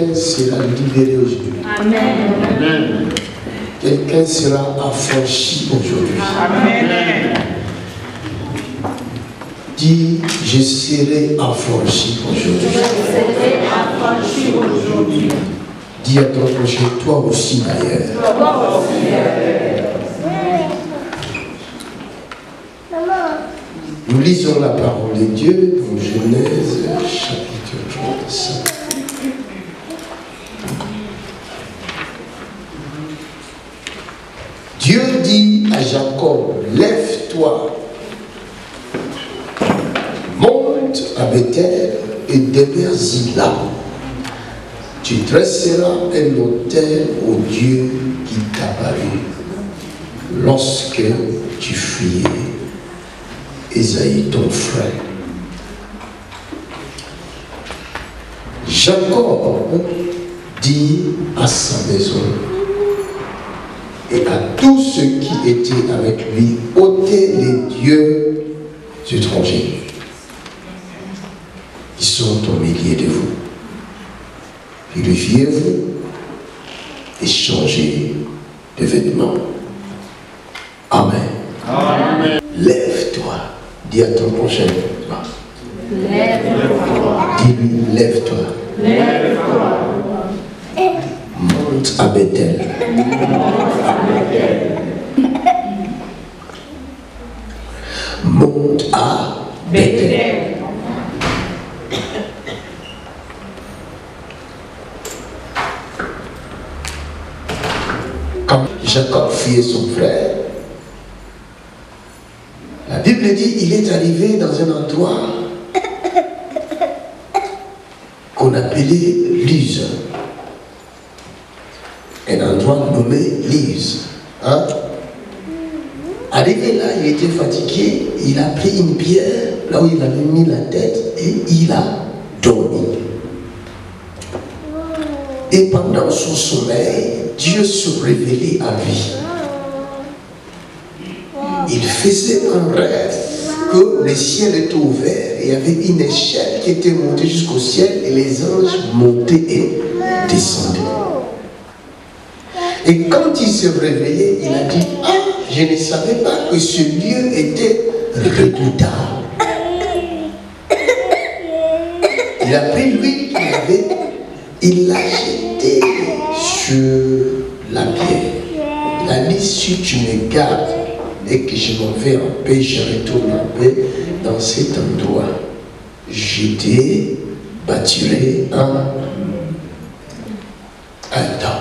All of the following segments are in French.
quelqu'un sera libéré aujourd'hui. Amen. Quelqu'un sera affranchi aujourd'hui. Amen. Dis, je serai affranchi aujourd'hui. Je serai affranchi aujourd'hui. Dis à ton prochain, toi aussi d'ailleurs. Toi aussi d'ailleurs. Nous lisons la parole de Dieu dans Genèse chapitre 35. Dieu dit à Jacob, lève-toi, monte à Bethel et demeure-y là. Tu dresseras un autel au Dieu qui t'apparut lorsque tu fuyais Ésaïe ton frère. Jacob dit à sa maison et à tous ceux qui étaient avec lui, ôtez les dieux étrangers. Ils sont au milieu de vous. Purifiez-vous et changez de vêtements. Amen. Amen. Lève-toi. Dis à ton prochain. Lève-toi. Dis-lui, lève-toi. Lève-toi. Monte à Bethel. Monte à Bethel. Quand Jacob fuyait son frère, la Bible dit il est arrivé dans un endroit qu'on appelait Luz. Un endroit nommé Luz. Hein? Arrivé là, il était fatigué, il a pris une pierre là où il avait mis la tête et il a dormi. Et pendant son sommeil, Dieu se révélait à lui. Il faisait un rêve que le ciel était ouvert et il y avait une échelle qui était montée jusqu'au ciel et les anges montaient et descendaient. Et quand il s'est réveillé, il a dit, ah, je ne savais pas que ce lieu était redoutable. Il a pris l'huile qu'il avait, il l'a jeté sur la pierre. Il a dit, si tu me gardes et que je m'en vais en paix, je retourne en paix dans cet endroit, je te bâtirai un temple.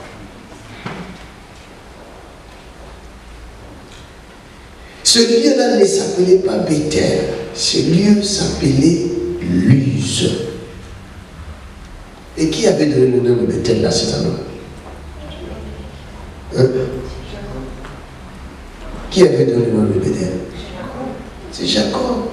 Ce lieu-là ne s'appelait pas Bethel, ce lieu s'appelait Luz. Et qui avait donné le nom de Bethel là, cet endroit? Hein? Qui avait donné le nom de Bethel? C'est Jacob.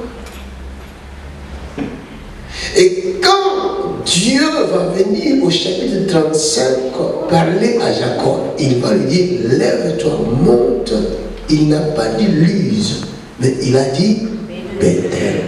Et quand Dieu va venir au chapitre 35 parler à Jacob, il va lui dire, lève-toi, monte. Il n'a pas dit Luz, mais il a dit Bethel.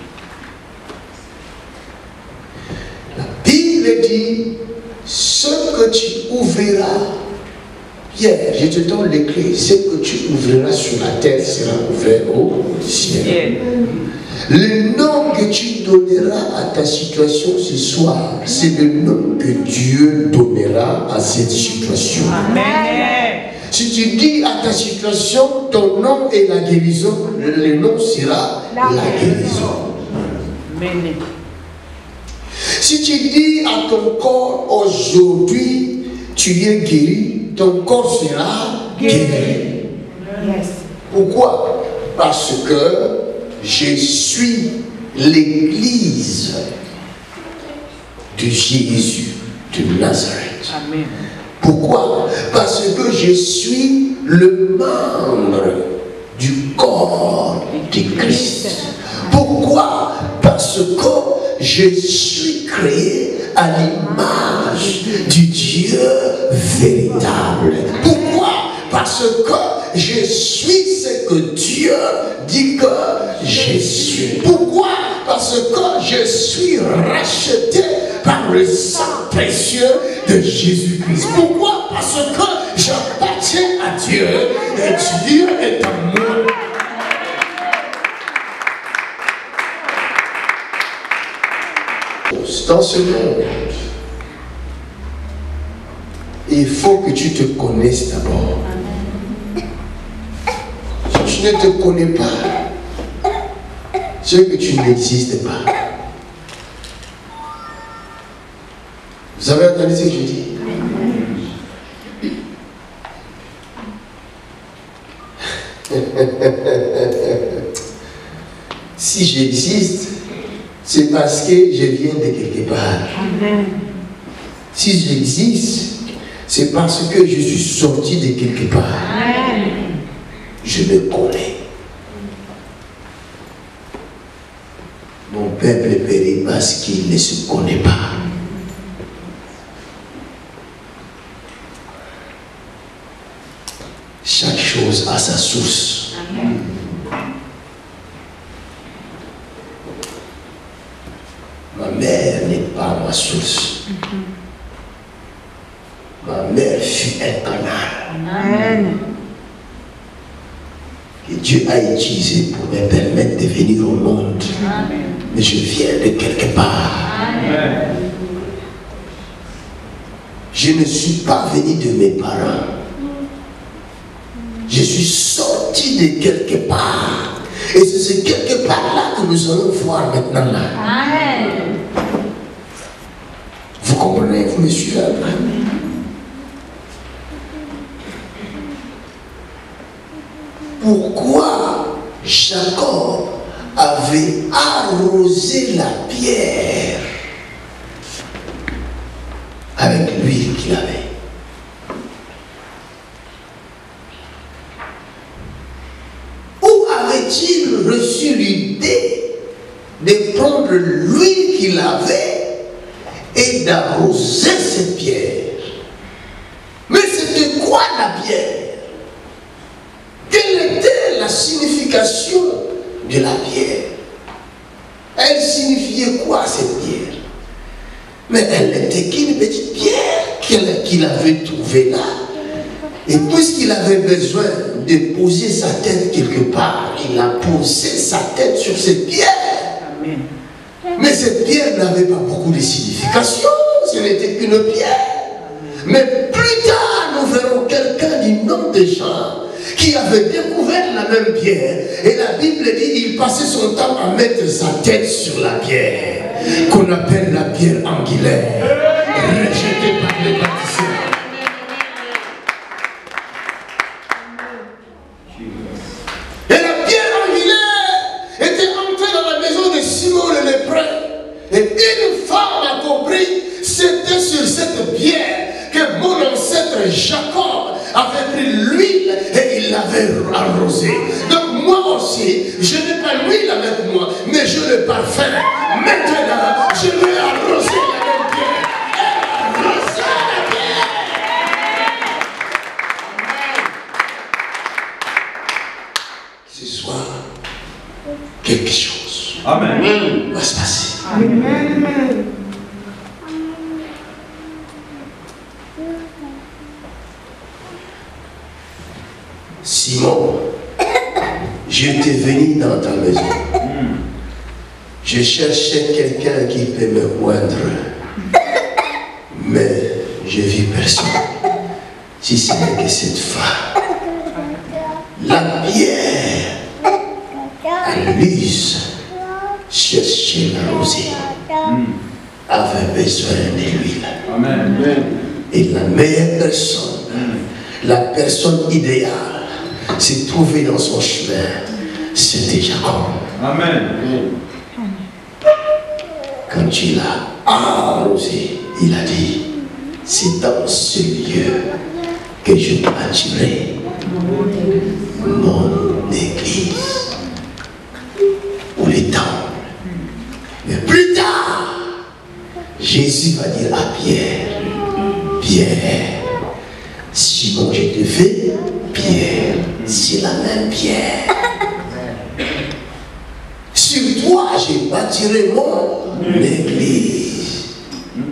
La Bible dit, ce que tu ouvriras, Pierre, je te donne les clés, ce que tu ouvriras sur la terre sera ouvert au ciel. Le nom que tu donneras à ta situation ce soir, c'est le nom que Dieu donnera à cette situation. Amen. Si tu dis à ta situation, ton nom est la guérison, le nom sera la guérison. Amen. Si tu dis à ton corps, aujourd'hui, tu es guéri, ton corps sera guéri. Yes. Pourquoi? Parce que je suis l'église de Jésus de Nazareth. Amen. Pourquoi? Parce que je suis le membre du corps de Christ. Pourquoi? Parce que je suis créé à l'image du Dieu véritable. Pourquoi? Parce que je suis ce que Dieu dit que je suis. Pourquoi? Parce que je suis racheté par le sang précieux de Jésus-Christ. Pourquoi? Parce que j'appartiens à Dieu et Dieu est en moi. Dans ce monde, il faut que tu te connaisses d'abord. Si tu ne te connais pas, c'est que tu n'existes pas. Vous avez entendu ce que je dis? Si j'existe, c'est parce que je viens de quelque part. Si j'existe, c'est parce que je suis sorti de quelque part. Je me connais. Mon peuple périt parce qu'il ne se connaît pas. Chaque chose a sa source. Ma mère n'est pas ma source. Ma mère fut un canal que Dieu a utilisé pour me permettre de venir au monde. Mais je viens de quelque part. Je ne suis pas venu de mes parents. Je suis sorti de quelque part. Et c'est ce quelque part-là que nous allons voir maintenant là. Vous comprenez? Vous me suivez? Pourquoi Jacob avait arrosé la pierre avec l'huile qu'il avait? Où avait-il reçu l'idée de prendre l'huile qu'il avait et d'arroser cette pierre? Mais c'était quoi la pierre? Quelle était la signification de la pierre? Elle signifiait quoi cette pierre? Mais elle n'était qu'une petite pierre qu'il avait trouvée là. Et puisqu'il avait besoin de poser sa tête quelque part, il a posé sa tête sur cette pierre. Amen. Mais cette pierre n'avait pas beaucoup de signification, ce n'était qu'une pierre. Mais plus tard, nous verrons quelqu'un du nom de Jean qui avait découvert la même pierre. Et la Bible dit qu'il passait son temps à mettre sa tête sur la pierre, qu'on appelle la pierre angulaire, rejetée par les bâtisseurs. Et la pierre angulaire était entrée dans la maison de Simon le lépreux. Et une femme a compris, c'était sur cette pierre que mon ancêtre Jacob avait pris l'huile et il l'avait arrosée. Donc moi aussi, je n'ai pas l'huile avec moi, mais je le parfum. Maintenant, je vais arroser la même pierre. Arroser la pierre. Ce soir, quelque chose va se passer. Amen. Simon, j'étais venu dans ta maison. Je cherchais quelqu'un qui peut me moindre. Mais je vis personne. Si ce n'est que cette femme. La pierre à l'use cherchait la rosée. Avait besoin de l'huile. Amen. Et la meilleure personne, la personne idéale, s'est trouvée dans son chemin, c'était Jacob. Amen. Quand il a arrosé, il a dit, c'est dans ce lieu que je bâtirai mon église ou les temples. Mais plus tard, Jésus va dire à Pierre, Pierre, Simon, je te fais Pierre, c'est la même pierre. Sur toi, je bâtirai mon église.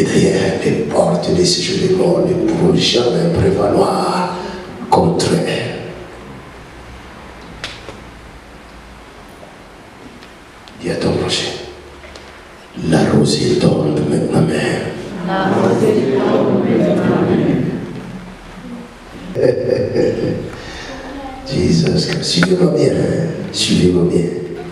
Et derrière les portes des séjours des morts ne pourront jamais prévaloir contre elle. Dis à ton prochain, la rosée tombe maintenant même. La rosée tombe maintenant même. Jesus, suivez-moi bien, suivez-moi bien.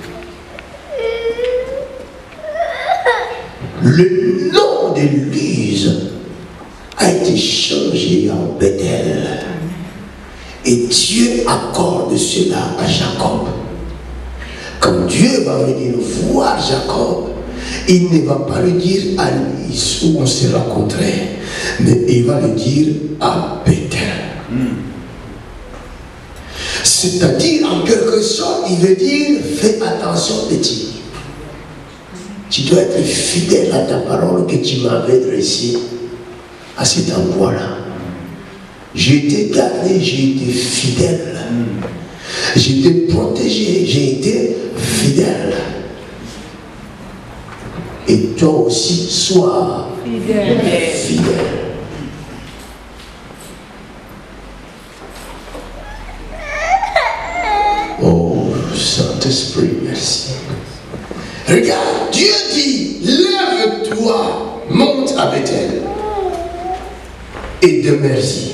Le nom de Luz a été changé en Bethel. Et Dieu accorde cela à Jacob. Quand Dieu va venir voir Jacob, il ne va pas lui dire à Luz où on s'est rencontrés, mais il va lui dire à Bethel. C'est-à-dire, en quelque sorte, il veut dire, fais attention petit. Tu dois être fidèle à ta parole que tu m'avais dressée à cet endroit-là. J'ai été gardé, j'ai été fidèle. J'ai été protégé, j'ai été fidèle. Et toi aussi, sois fidèle. Oh, Saint-Esprit, merci. Regarde, Dieu dit, lève-toi, monte à Bethel et demeure-y.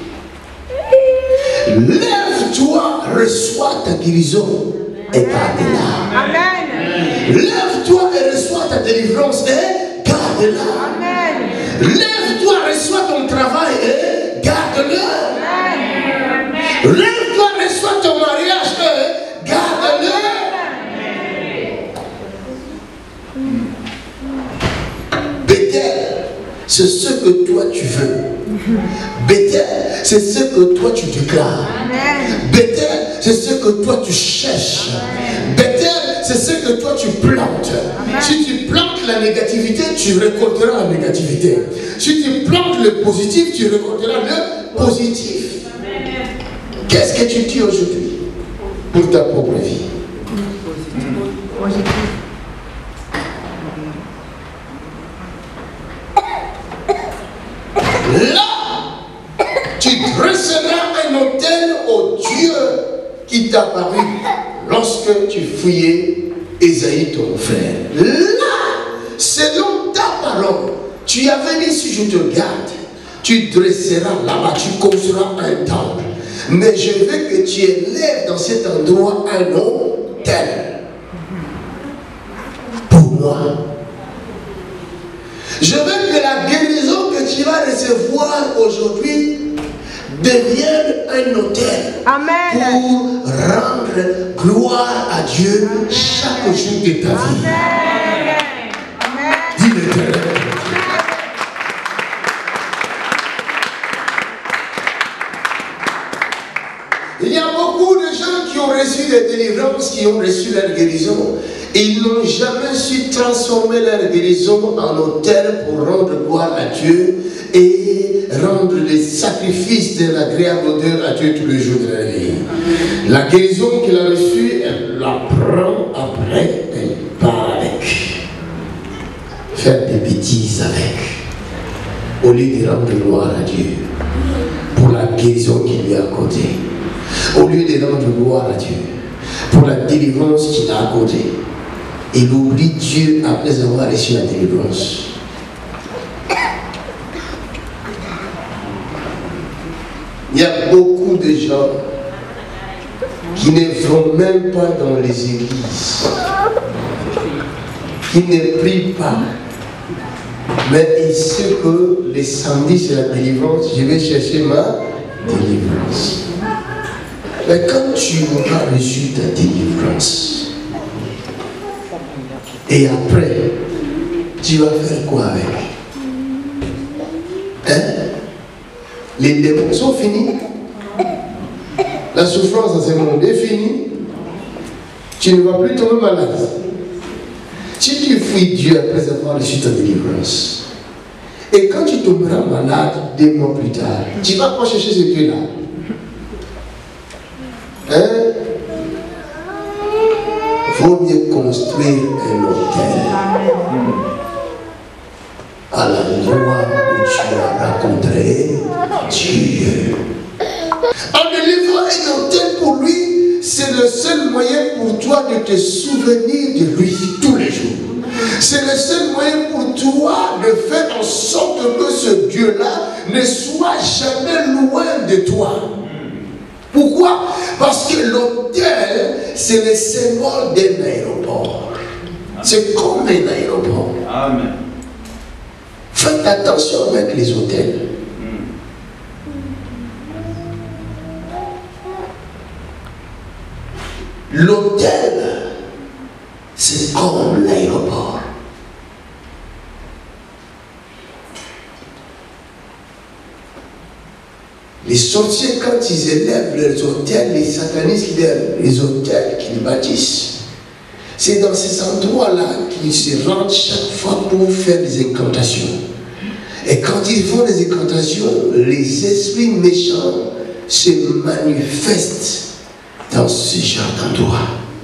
Lève-toi, reçois ta guérison et garde-la. Amen. Lève-toi et reçois ta délivrance et garde-la. Amen. Lève-toi, reçois ton travail et garde-le. Amen. Lève-toi, reçois ton mariage et garde-le. Bethel, c'est ce que toi tu veux. Bethel, c'est ce que toi tu déclares. Bethel, c'est ce que toi tu cherches. Bethel, c'est ce que toi tu plantes. Si tu plantes la négativité, tu récolteras la négativité. Si tu plantes le positif, tu récolteras le positif. Qu'est-ce que tu dis aujourd'hui pour ta propre vie? Là, tu dresseras un autel au Dieu qui t'a paru lorsque tu fouillais Ésaïe ton frère. Là, selon ta parole, tu avais dit si je te garde, tu dresseras là-bas, tu construiras un temple. Mais je veux que tu élèves dans cet endroit un autel. Pour moi. Je veux que la guérison que tu vas recevoir aujourd'hui devienne un autel. Amen. Pour rendre gloire à Dieu chaque jour de ta vie. Amen. Amen. Dis l'Éternel. Il y a beaucoup de gens qui ont reçu des délivrances, qui ont reçu leur guérison. Ils n'ont jamais su transformer leur guérison en autel pour rendre gloire à Dieu et rendre les sacrifices de l'agréable odeur à Dieu tous les jours de la vie. La guérison qu'il a reçue, elle la prend après, elle part avec. Faire des bêtises avec. Au lieu de rendre gloire à Dieu pour la guérison qu'il lui a accordée. Au lieu de rendre gloire à Dieu pour la délivrance qu'il a accordée. Il oublie Dieu après avoir reçu la délivrance. Il y a beaucoup de gens qui ne vont même pas dans les églises, qui ne prient pas, mais ils savent que les samedis c'est la délivrance, je vais chercher ma délivrance. Mais quand tu auras reçu ta délivrance, et après, tu vas faire quoi avec? Hein? Les démons sont finis. La souffrance dans ce monde est finie. Tu ne vas plus tomber malade. Si tu fuis Dieu après avoir reçu ta délivrance, et quand tu tomberas malade 2 mois plus tard, tu vas pas chercher ce Dieu-là. Hein? Vaut mieux construire un hôtel à la l'endroit où tu as rencontré Dieu. En élevant un autel pour lui, c'est le seul moyen pour toi de te souvenir de lui tous les jours. C'est le seul moyen pour toi de faire en sorte que ce Dieu-là ne soit jamais loin de toi. Pourquoi? Parce que l'autel, c'est le symbole d'un aéroport. C'est comme un aéroport. Amen. Faites attention avec les hôtels. L'hôtel, c'est comme l'aéroport. Les sorciers, quand ils élèvent leurs hôtels, les satanistes lèvent les hôtels qu'ils bâtissent. C'est dans ces endroits-là qu'ils se rendent chaque fois pour faire des incantations. Et quand ils font des incantations, les esprits méchants se manifestent dans ce genre d'endroit.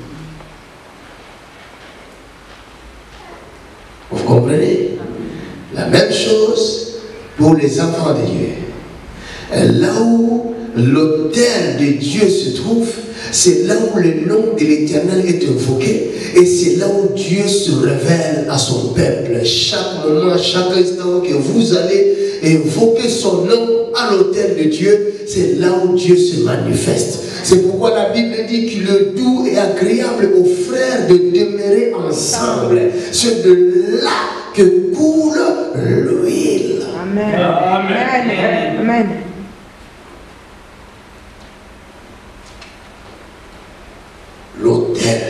Vous comprenez? La même chose pour les enfants de Dieu. Là où l'autel de Dieu se trouve, c'est là où le nom de l'Éternel est invoqué et c'est là où Dieu se révèle à son peuple. Chaque moment, chaque instant que vous allez invoquer son nom à l'autel de Dieu, c'est là où Dieu se manifeste. C'est pourquoi la Bible dit qu'il est doux et agréable aux frères de demeurer ensemble. C'est de là que coule l'huile. Amen. Amen. Amen. L'autel,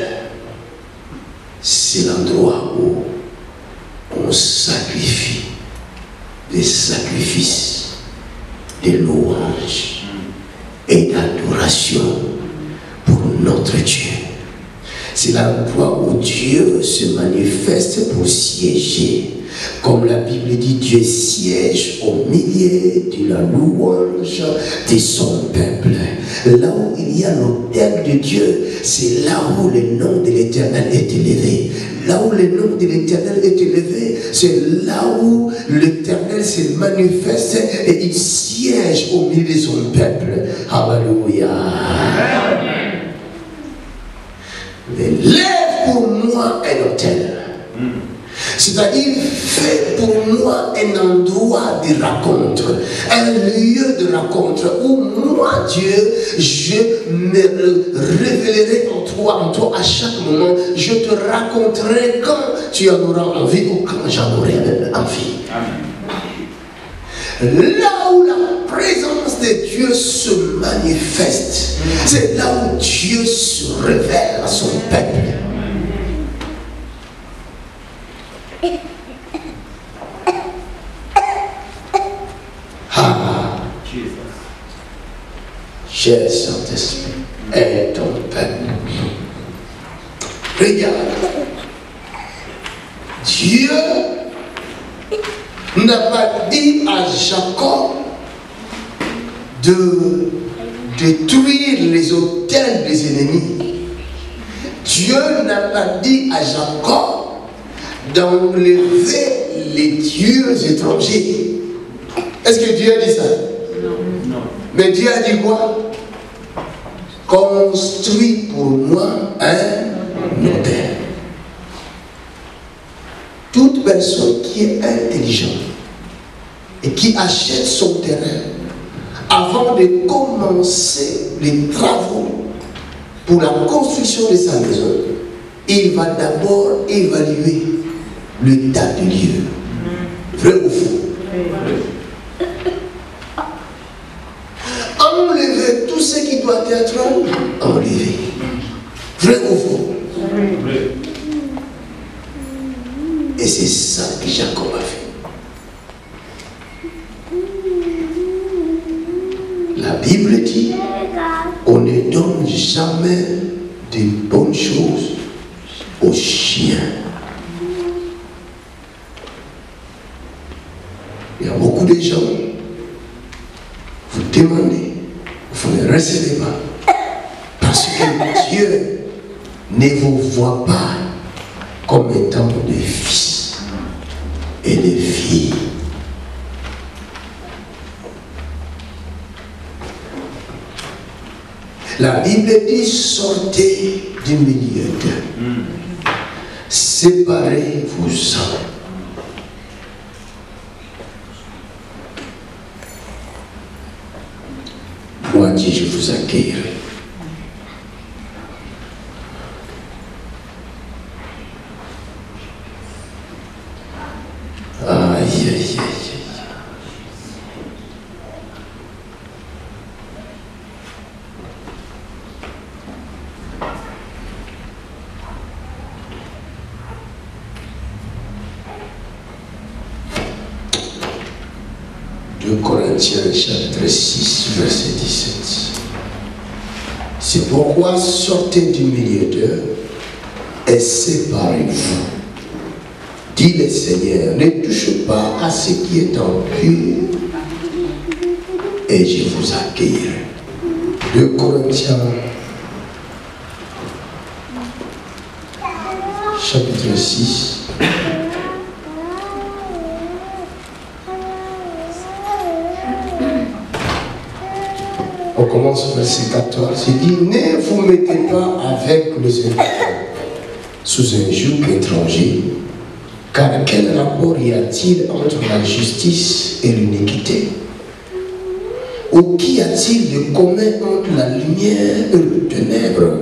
c'est l'endroit où on sacrifie des sacrifices, des louanges et d'adoration pour notre Dieu. C'est l'endroit où Dieu se manifeste pour siéger. Comme la Bible dit, Dieu siège au milieu de la louange de son peuple. Là où il y a l'autel de Dieu, c'est là où le nom de l'Éternel est élevé. Là où le nom de l'Éternel est élevé, c'est là où l'Éternel se manifeste et il siège au milieu de son peuple. Alléluia. Mais lève pour moi un autel. C'est-à-dire, fais pour moi un endroit de rencontre, un lieu de rencontre où moi, Dieu, je me révélerai en toi à chaque moment. Je te raconterai quand tu en auras envie ou quand j'en aurai envie. Là où la présence de Dieu se manifeste, c'est là où Dieu se révèle à son peuple. Cher Saint-Esprit, aide ton peuple. Regarde, Dieu n'a pas dit à Jacob de détruire les autels des ennemis. Dieu n'a pas dit à Jacob d'enlever les dieux étrangers. Est-ce que Dieu a dit ça? Non. Mais Dieu a dit quoi? Construis pour moi un autel. Toute personne qui est intelligente et qui achète son terrain, avant de commencer les travaux pour la construction de sa maison, il va d'abord évaluer l'état du lieu. Vrai ou faux? Enlever tout ce qui doit être enlevé. Vrai ou faux? Et c'est ça que Jacob a fait. La Bible dit, on ne donne jamais de bonnes choses aux chiens. Il y a beaucoup de gens, vous demandez, vous ne recevez pas. Parce que Dieu ne vous voit pas comme étant des fils et des filles. La Bible dit sortez du milieu d'eux. Séparez-vous-en. Moi, Dieu, je vous accueillerai. Aïe, aïe, aïe, aïe. Corinthiens chapitre 6, verset 17. C'est pourquoi sortez du milieu d'eux et séparez-vous. Dit le Seigneur, ne touchez pas à ce qui est impur et je vous accueillerai. 2 Corinthiens chapitre 6. On commence au verset 14. Il dit, ne vous mettez pas avec les étrangers sous un joug étranger, car quel rapport y a-t-il entre la justice et l'iniquité? Ou qu'y a-t-il de commun entre la lumière et le ténèbre?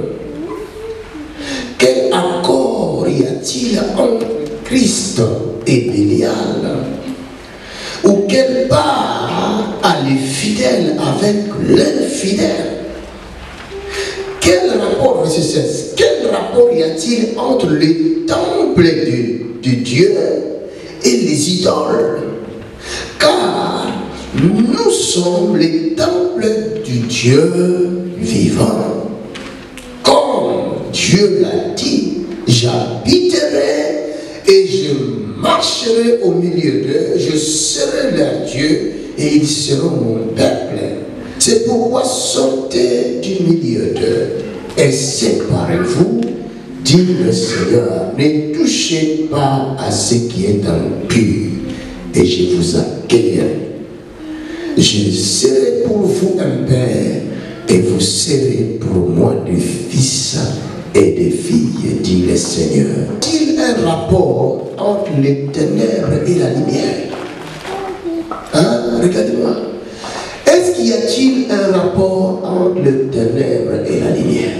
Quel accord y a-t-il entre Christ et Bélial? Ou quelle part a les fidèles avec l'infidèle? Quel rapport, verset 16, quel rapport y a-t-il entre les temples de Dieu et les idoles? Car nous sommes les temples du Dieu vivant. Comme Dieu l'a dit, j'habiterai et je marcherai au milieu d'eux, je serai leur Dieu et ils seront mon peuple. C'est pourquoi sortez du milieu d'eux et séparez-vous, dit le Seigneur. Ne touchez pas à ce qui est impur et je vous accueillerai. Je serai pour vous un père et vous serez pour moi des fils et des filles, dit le Seigneur. Y a-t-il un rapport entre les ténèbres et la lumière? Hein? Regardez-moi. Est-ce qu'il y a-t-il un rapport entre les ténèbres et la lumière?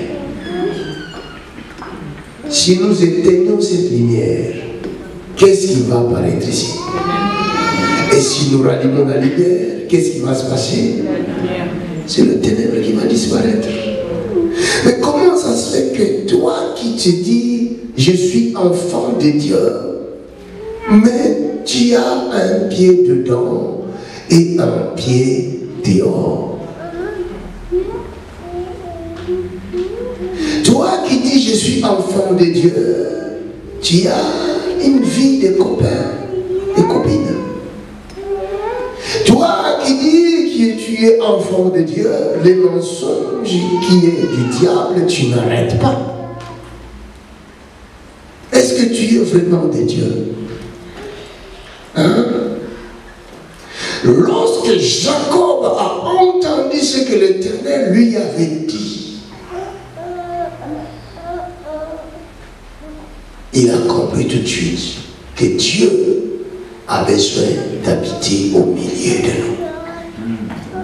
Si nous éteignons cette lumière, qu'est-ce qui va apparaître ici? Et si nous rallumons la lumière, qu'est-ce qui va se passer? C'est le ténèbre qui va disparaître. Mais comment ça se fait que toi qui te dis je suis enfant de Dieu, mais tu as un pied dedans et un pied dehors? Toi qui dis je suis enfant de Dieu, tu as une vie de copains et copines. Toi qui dis que tu es enfant de Dieu, les mensonges qui est du diable, tu n'arrêtes pas. Est-ce que tu es vraiment de Dieu? Hein? Lorsque Jacob a entendu ce que l'Éternel lui avait dit, il a compris tout de suite que Dieu a besoin d'habiter au milieu de nous.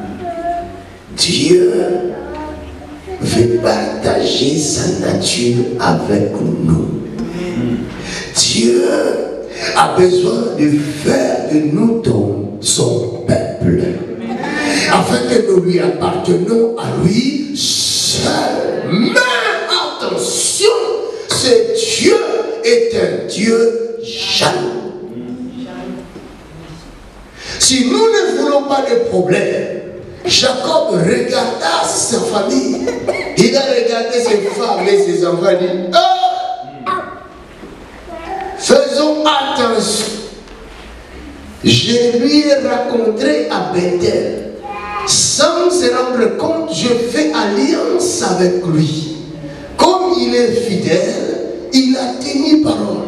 Dieu veut partager sa nature avec nous. Dieu a besoin de faire de nous son peuple, afin que nous lui appartenons à lui seul. Mais attention, ce Dieu est un Dieu jaloux. Si nous ne voulons pas de problème, Jacob regarda sa famille, il a regardé ses femmes et ses enfants, il dit, oh, faisons attention. Je lui ai raconté à Bethel, sans se rendre compte, je fais alliance avec lui. Comme il est fidèle, il a tenu parole.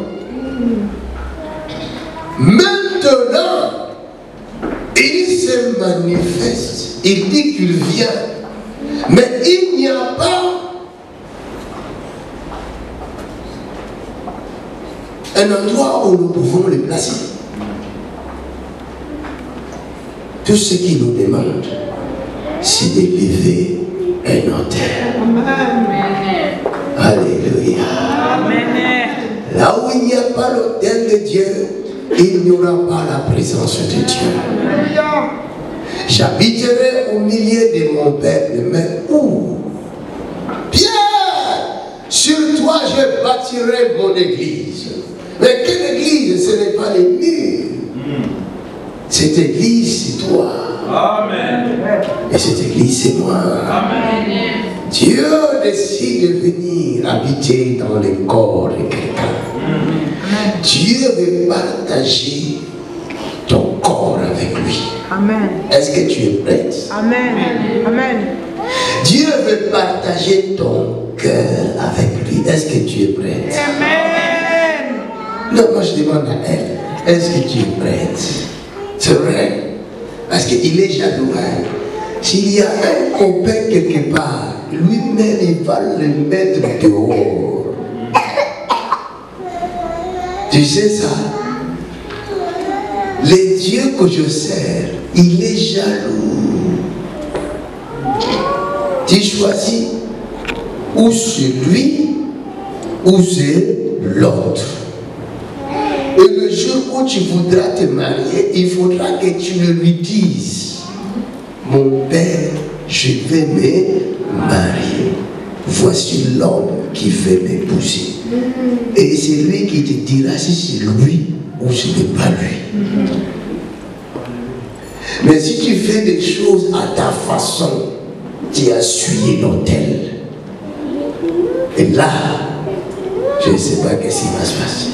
Maintenant, il se manifeste, il dit qu'il vient, mais il n'y n'y a pas un endroit où nous pouvons les placer. Tout ce qu'il nous demande, c'est d'élever un autel. Alléluia. Là où il n'y a pas l'autel de Dieu, il n'y aura pas la présence de Dieu. J'habiterai au milieu de mon peuple, mais où? Pierre, sur toi je bâtirai mon église. Mais quelle église? Ce n'est pas les murs. Cette église, c'est toi. Amen. Et cette église, c'est moi. Amen. Dieu décide de venir habiter dans le corps de quelqu'un. Dieu veut partager ton corps avec lui. Amen. Est-ce que tu es prête? Amen. Amen. Dieu veut partager ton cœur avec lui. Est-ce que tu es prête? Amen. Non, moi je demande à elle. Est-ce que tu es prête? C'est vrai. Parce qu'il est jaloux. Hein? S'il y a un copain quelque part, lui-même il va le mettre dehors. Tu sais ça? Le Dieu que je sers, il est jaloux. Tu choisis ou c'est lui ou c'est l'autre. Et le jour où tu voudras te marier, il faudra que tu le lui dises. Mon père, je vais me marier. Voici l'homme qui veut m'épouser. Et c'est lui qui te dira si c'est lui ou ce n'est pas lui. Mais si tu fais des choses à ta façon, tu as essuyé l'autel. Et là, je ne sais pas qu'est-ce qui va se passer.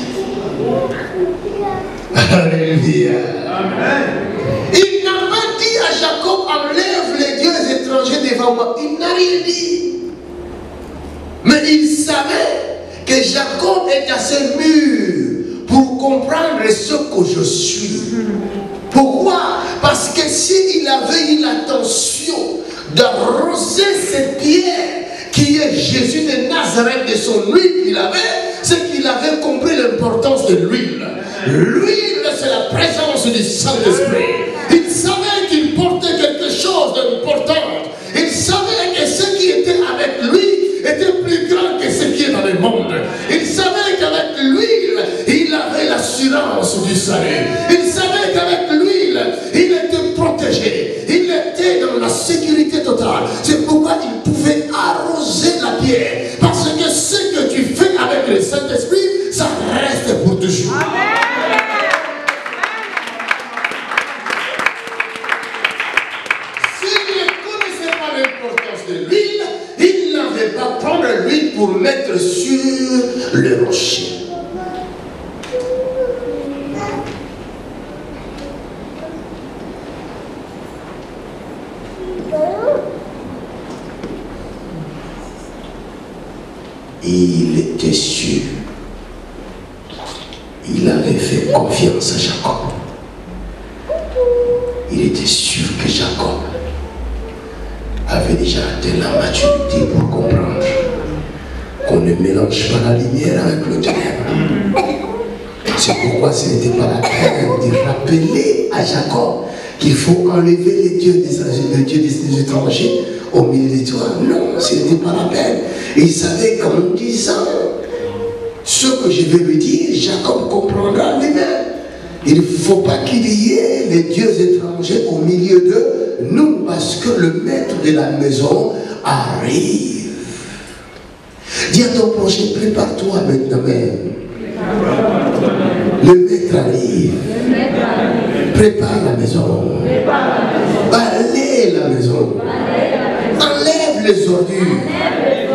Alléluia. Il n'a pas dit à Jacob, enlève les dieux étrangers devant moi. Il n'a rien dit. Mais il savait que Jacob est assez mûr pour comprendre ce que je suis. Pourquoi? Parce que s'il avait eu l'intention d'arroser cette pierre qui est Jésus de Nazareth de son huile qu'il avait, c'est qu'il avait compris l'importance de l'huile. L'huile, c'est la présence du Saint-Esprit. Il savait qu'il portait quelque chose d'important. Il savait que ce qui était avec lui était plus grand que ce qui est dans le monde. Il savait qu'avec l'huile, il avait l'assurance du salut. Il savait qu'avec l'huile, il était protégé. Il était dans la sécurité totale. C'est pourquoi il pouvait arroser la pierre. Parce que ce que tu fais avec le Saint-Esprit, ça reste pour toujours. Amen. Prendre l'huile pour mettre sur le rocher. Il était sûr. Il avait fait confiance à Jacob. Il était sûr que Jacob avait déjà atteint la maturité pour comprendre qu'on ne mélange pas la lumière avec le ténèbre. C'est pourquoi ce n'était pas la peine de rappeler à Jacob qu'il faut enlever les dieux des étrangers au milieu de toi. Non, ce n'était pas la peine. Il savait qu'en disant ce que je vais lui dire, Jacob comprendra lui-même. Il ne faut pas qu'il y ait les dieux étrangers au milieu de nous, parce que le maître de la maison arrive. Dis à ton prochain, prépare-toi maintenant même. Le maître arrive. Prépare la maison. Balaye la maison. Enlève les ordures.